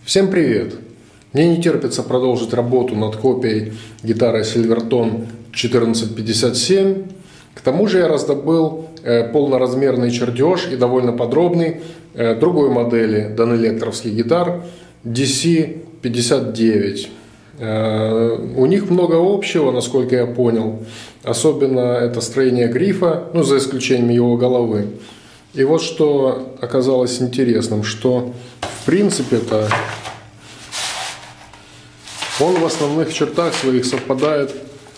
Всем привет! Мне не терпится продолжить работу над копией гитары Silvertone 1457. К тому же я раздобыл полноразмерный чертеж и довольно подробный другой модели данэлектровских гитар DC59. У них много общего, насколько я понял. Особенно это строение грифа, за исключением его головы. И вот что оказалось интересным, что в принципе-то он в основных чертах своих совпадает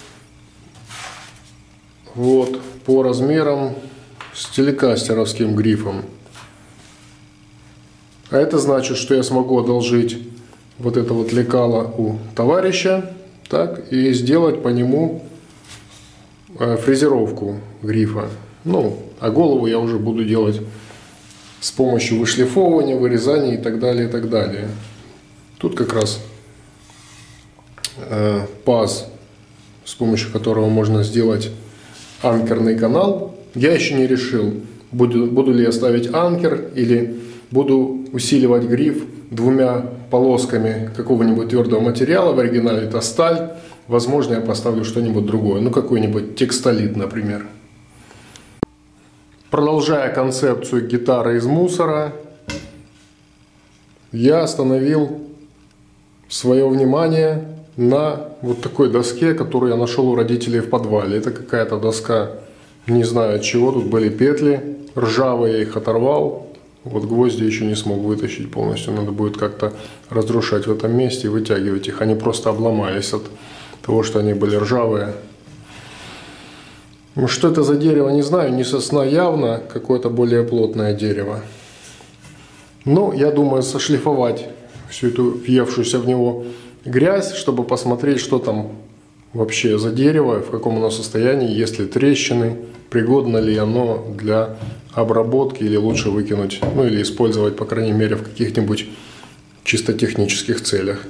по размерам с телекастеровским грифом. А это значит, что я смогу одолжить вот это вот лекало у товарища, и сделать по нему фрезеровку грифа. А голову я уже буду делать с помощью вышлифовывания, вырезания и так далее, и так далее. Тут как раз паз, с помощью которого можно сделать анкерный канал. Я еще не решил, буду ли я ставить анкер или буду усиливать гриф двумя полосками какого-нибудь твердого материала. В оригинале это сталь. Возможно, я поставлю что-нибудь другое. Какой-нибудь текстолит, например. Продолжая концепцию гитары из мусора, я остановил свое внимание на вот такой доске, которую я нашел у родителей в подвале. Это какая-то доска, не знаю от чего, тут были петли ржавые, я их оторвал. Гвозди еще не смог вытащить полностью, надо будет как-то разрушать в этом месте и вытягивать их. Они просто обломались от того, что они были ржавые. Что это за дерево, не знаю, не сосна явно, какое-то более плотное дерево. Я думаю сошлифовать всю эту въевшуюся в него грязь, чтобы посмотреть, что там вообще за дерево, в каком оно состоянии, есть ли трещины, пригодно ли оно для обработки или лучше выкинуть, или использовать, по крайней мере, в каких-нибудь чисто технических целях.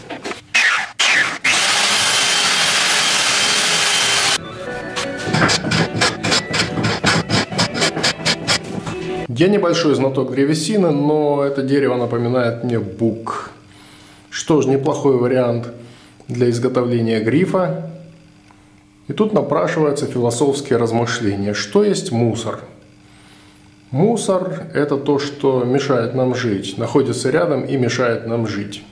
Я небольшой знаток древесины, но это дерево напоминает мне бук. Что ж, неплохой вариант для изготовления грифа. И тут напрашиваются философские размышления. Что есть мусор? Мусор – это то, что мешает нам жить, находится рядом и мешает нам жить.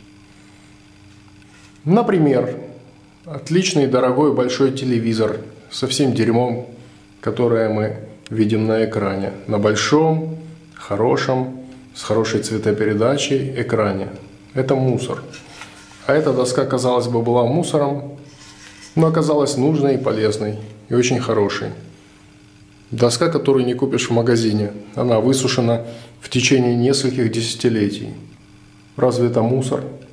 Например, отличный, дорогой, большой телевизор со всем дерьмом, которое мы видим на экране. На большом, хорошем, с хорошей цветопередачей экране. Это мусор. А эта доска, казалось бы, была мусором, но оказалась нужной и полезной, и очень хорошей. Доска, которую не купишь в магазине. Она высушена в течение нескольких десятилетий. Разве это мусор?